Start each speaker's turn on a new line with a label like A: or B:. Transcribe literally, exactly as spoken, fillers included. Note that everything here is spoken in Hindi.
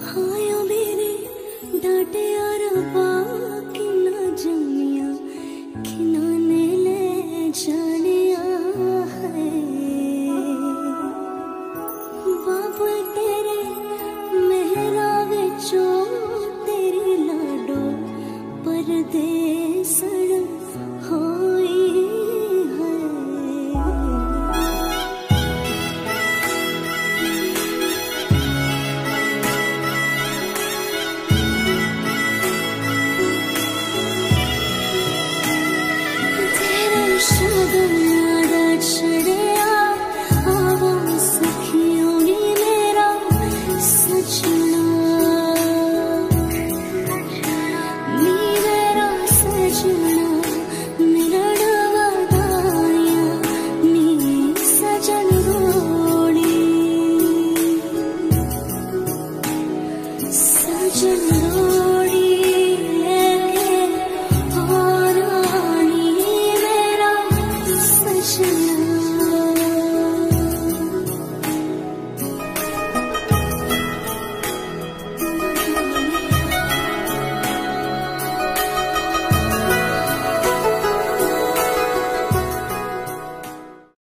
A: हायो मेरे डाटे और बाकी ना जानिया खिनाने ले जानिया है। बाबू तेरे मेहरा विचो तेरी लाडो परदेसण होई है। तेरे शगन आड़ा चढ़िया आवा सखियों नी मेरा सजना, नी मेरा सजना मिलन वदाया नी सजन रोड़ी, सजन रोड़ी लेके और आनी मेरा सजना।